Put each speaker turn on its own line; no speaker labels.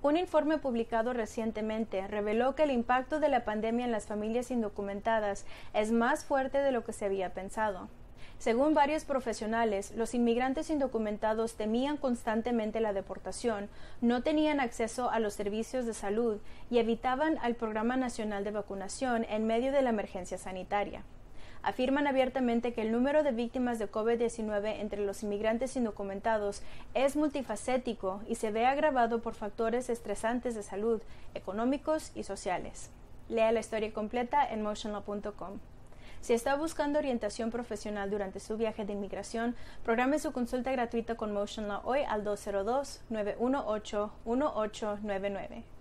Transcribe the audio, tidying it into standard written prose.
Un informe publicado recientemente reveló que el impacto de la pandemia en las familias indocumentadas es más fuerte de lo que se había pensado. Según varios profesionales, los inmigrantes indocumentados temían constantemente la deportación, no tenían acceso a los servicios de salud y evitaban al Programa Nacional de Vacunación en medio de la emergencia sanitaria. Afirman abiertamente que el número de víctimas de COVID-19 entre los inmigrantes indocumentados es multifacético y se ve agravado por factores estresantes de salud, económicos y sociales. Lea la historia completa en motionlaw.com. Si está buscando orientación profesional durante su viaje de inmigración, programe su consulta gratuita con Motion Law hoy al 202-918-1899.